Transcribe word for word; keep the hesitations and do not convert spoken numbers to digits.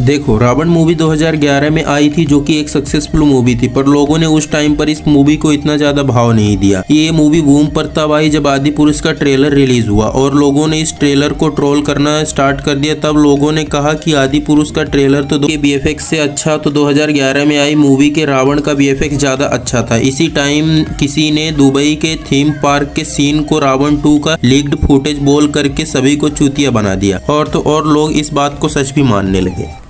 देखो, रावण मूवी दो हज़ार ग्यारह में आई थी जो कि एक सक्सेसफुल मूवी थी, पर लोगों ने उस टाइम पर इस मूवी को इतना ज्यादा भाव नहीं दिया। ये मूवी बूम पर तब आई जब आदि पुरुष का ट्रेलर रिलीज हुआ और लोगों ने इस ट्रेलर को ट्रोल करना स्टार्ट कर दिया। तब लोगों ने कहा कि आदि पुरुष का ट्रेलर तो बीएफएक्स से अच्छा तो दो हज़ार ग्यारह में आई मूवी के रावण का बीएफएक्स ज्यादा अच्छा था। इसी टाइम किसी ने दुबई के थीम पार्क के सीन को रावण टू का लीक्ड फुटेज बोल करके सभी को चूतिया बना दिया और तो और लोग इस बात को सच भी मानने लगे।